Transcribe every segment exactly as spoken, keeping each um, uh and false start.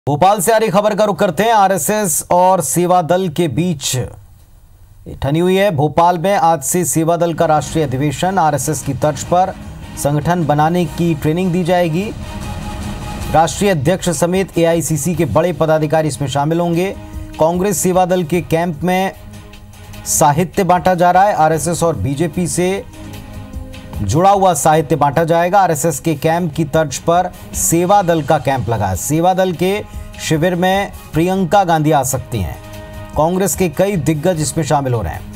भोपाल से आ रही खबर का रुख करते हैं। आरएसएस और सेवा दल के बीच ठनी हुई है। भोपाल में आज से सेवा दल का राष्ट्रीय अधिवेशन, आरएसएस की तर्ज पर संगठन बनाने की ट्रेनिंग दी जाएगी। राष्ट्रीय अध्यक्ष समेत एआईसीसी के बड़े पदाधिकारी इसमें शामिल होंगे। कांग्रेस सेवा दल के कैंप में साहित्य बांटा जा रहा है। आरएसएस और बीजेपी से जुड़ा हुआ साहित्य बांटा जाएगा। आरएसएस के कैंप की तर्ज पर सेवा दल का कैंप लगा है। सेवा दल के शिविर में प्रियंका गांधी आ सकती हैं। कांग्रेस के कई दिग्गज इसमें शामिल हो रहे हैं।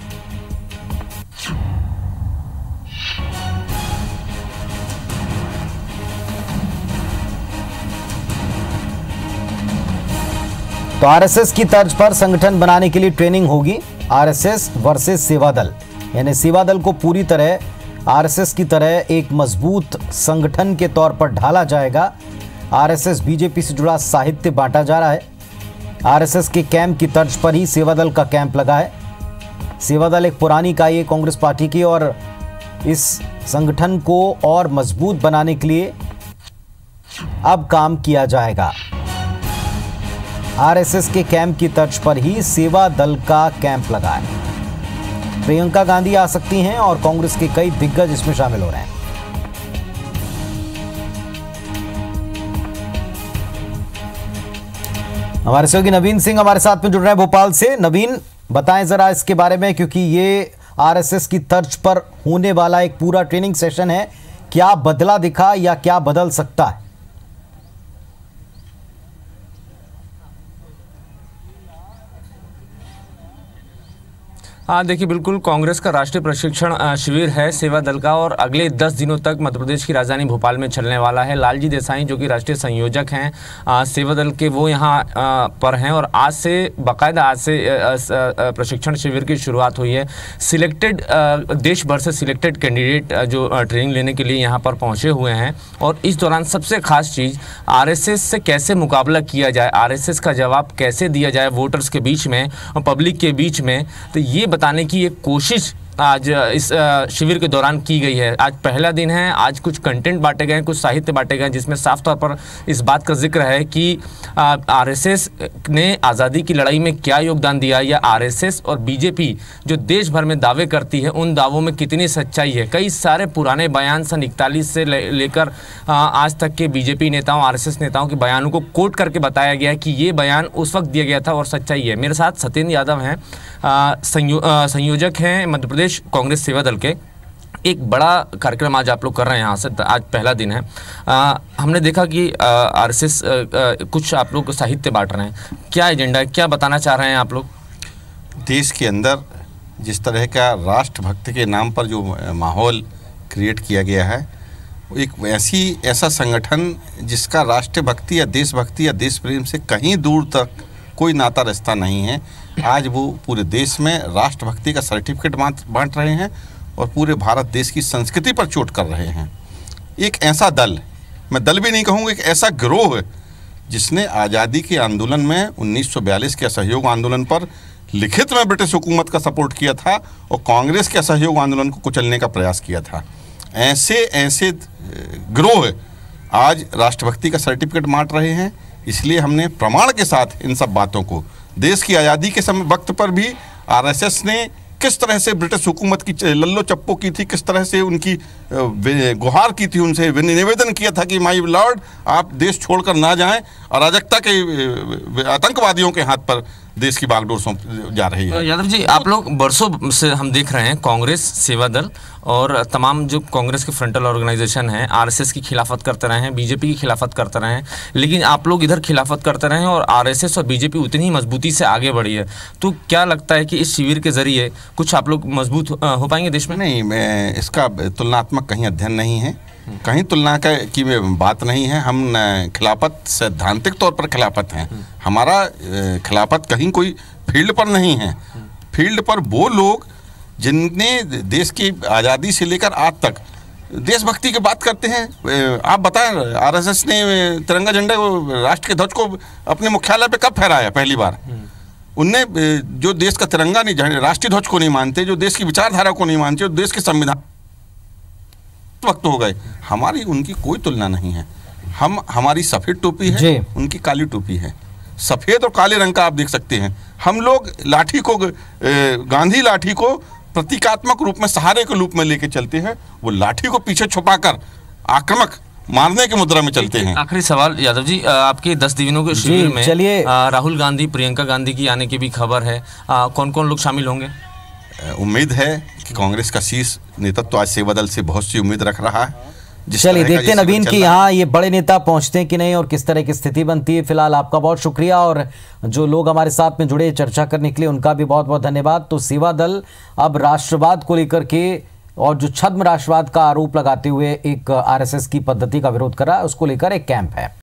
तो आरएसएस की तर्ज पर संगठन बनाने के लिए ट्रेनिंग होगी। आरएसएस वर्सेस सेवा दल, यानी सेवा दल को पूरी तरह आरएसएस की तरह एक मजबूत संगठन के तौर पर ढाला जाएगा। आरएसएस बीजेपी से जुड़ा साहित्य बांटा जा रहा है। आरएसएस के कैंप की तर्ज पर ही सेवा दल का कैंप लगा है। सेवा दल एक पुरानी इकाई है कांग्रेस पार्टी की और इस संगठन को और मजबूत बनाने के लिए अब काम किया जाएगा। आरएसएस के कैंप की तर्ज पर ही सेवा दल का कैंप लगा है। प्रियंका गांधी आ सकती हैं और कांग्रेस के कई दिग्गज इसमें शामिल हो रहे हैं। हमारे सहयोगी नवीन सिंह हमारे साथ में जुड़ रहे हैं भोपाल से। नवीन, बताएं जरा इसके बारे में, क्योंकि ये आरएसएस की तर्ज पर होने वाला एक पूरा ट्रेनिंग सेशन है। क्या बदला दिखा या क्या बदल सकता है? हाँ देखिए, बिल्कुल कांग्रेस का राष्ट्रीय प्रशिक्षण शिविर है सेवा दल का, और अगले दस दिनों तक मध्य प्रदेश की राजधानी भोपाल में चलने वाला है। लालजी देसाई जो कि राष्ट्रीय संयोजक हैं सेवा दल के, वो यहाँ पर हैं और आज से बाकायदा आज से प्रशिक्षण शिविर की शुरुआत हुई है। सिलेक्टेड देश भर से सिलेक्टेड कैंडिडेट जो ट्रेनिंग लेने के लिए यहाँ पर पहुँचे हुए हैं। और इस दौरान सबसे खास चीज़ आरएसएस से कैसे मुकाबला किया जाए, आरएसएस का जवाब कैसे दिया जाए वोटर्स के बीच में और पब्लिक के बीच में, तो ये बताने की एक कोशिश आज इस शिविर के दौरान की गई है। आज पहला दिन है, आज कुछ कंटेंट बांटे गए हैं, कुछ साहित्य बांटे गए हैं, जिसमें साफ तौर पर इस बात का जिक्र है कि आरएसएस ने आज़ादी की लड़ाई में क्या योगदान दिया, या आरएसएस और बीजेपी जो देश भर में दावे करती है उन दावों में कितनी सच्चाई है। कई सारे पुराने बयान सन इकतालीस से ले, लेकर आज तक के बीजेपी नेताओं, आरएसएस नेताओं के बयानों को कोट करके बताया गया है कि ये बयान उस वक्त दिया गया था और सच्चाई है। मेरे साथ सत्येंद्र यादव हैं, संयो, संयोजक हैं मध्य प्रदेश कांग्रेस सेवा दल के। एक बड़ा कार्यक्रम आज आप लोग कर रहे हैं यहाँ से, आज पहला दिन है। आ, हमने देखा कि आरएसएस कुछ आप लोग साहित्य बांट रहे हैं, क्या एजेंडा है, क्या बताना चाह रहे हैं आप लोग? देश के अंदर जिस तरह का राष्ट्रभक्ति के नाम पर जो माहौल क्रिएट किया गया है, एक ऐसी ऐसा संगठन जिसका राष्ट्रभक्ति या देशभक्ति या देश प्रेम से कहीं दूर तक कोई नाता रिश्ता नहीं है, आज वो पूरे देश में राष्ट्रभक्ति का सर्टिफिकेट बांट रहे हैं और पूरे भारत देश की संस्कृति पर चोट कर रहे हैं। एक ऐसा दल, मैं दल भी नहीं कहूँगा, एक ऐसा गिरोह जिसने आज़ादी के आंदोलन में उन्नीस सौ बयालीस के असहयोग आंदोलन पर लिखित में ब्रिटिश हुकूमत का सपोर्ट किया था और कांग्रेस के असहयोग आंदोलन को कुचलने का प्रयास किया था। ऐसे ऐसे गिरोह आज राष्ट्रभक्ति का सर्टिफिकेट बांट रहे हैं। इसलिए हमने प्रमाण के साथ इन सब बातों को, देश की आज़ादी के समय वक्त पर भी आरएसएस ने किस तरह से ब्रिटिश हुकूमत की लल्लो चप्पो की थी, किस तरह से उनकी गुहार की थी, उनसे निवेदन किया था कि माय लॉर्ड आप देश छोड़कर ना जाएं, अराजकता के आतंकवादियों के हाथ पर देश की बागडोर सौंप जा रही है। यादव जी, आप लोग बरसों से हम देख रहे हैं कांग्रेस, सेवा दल और तमाम जो कांग्रेस के फ्रंटल ऑर्गेनाइजेशन हैं आरएसएस की खिलाफत करते रहे हैं, बीजेपी की खिलाफत करते रहे हैं, लेकिन आप लोग इधर खिलाफत करते रहे हैं और आरएसएस और बीजेपी उतनी ही मजबूती से आगे बढ़ी है। तो क्या लगता है कि इस शिविर के जरिए कुछ आप लोग मजबूत हो पाएंगे देश में? नहीं, मैं इसका तुलनात्मक कहीं अध्ययन नहीं है, कहीं तुलना का की बात नहीं है। हम खिलाफत सैद्धांतिक तौर पर खिलाफत हैं। हमारा खिलाफत कहीं कोई फील्ड पर नहीं है। फील्ड पर वो लोग जिनने देश की आज़ादी से लेकर आज तक देशभक्ति की बात करते हैं। आप बताएं, आरएसएस ने तिरंगा झंडे को, राष्ट्र के ध्वज को अपने मुख्यालय पे कब फहराया पहली बार? उनने जो देश का तिरंगा नहीं, राष्ट्रीय ध्वज को नहीं मानते, जो देश की विचारधारा को नहीं मानते, जो देश के संविधान वक्त हो गए, हमारी उनकी कोई तुलना नहीं है। हम हमारी सफ़ेद टोपी है, उनकी काली टोपी है। सफ़ेद और काले रंग का आप देख सकते हैं। हम लोग लाठी को, गांधी लाठी को प्रतीकात्मक रूप में, सहारे के रूप में लेके चलते हैं। वो लाठी को पीछे छुपाकर आक्रामक मारने की मुद्रा में चलते हैं। आखिरी सवाल यादव जी, आपके दस दिनों के शिविर में चलिए राहुल गांधी, प्रियंका गांधी की आने की भी खबर है, कौन कौन लोग शामिल होंगे? उम्मीद है कि कांग्रेस का शीर्ष नेतृत्व आज सेवा दल से बहुत सी उम्मीद रख रहा है। चलिए देखते हैं नवीन कि यहाँ ये बड़े नेता पहुंचते हैं कि नहीं और किस तरह की स्थिति बनती है। फिलहाल आपका बहुत शुक्रिया और जो लोग हमारे साथ में जुड़े चर्चा करने के लिए उनका भी बहुत बहुत धन्यवाद। तो सेवा दल अब राष्ट्रवाद को लेकर के और जो छद्म राष्ट्रवाद का आरोप लगाते हुए एक आरएसएस की पद्धति का विरोध कर रहा है, उसको लेकर एक कैंप है।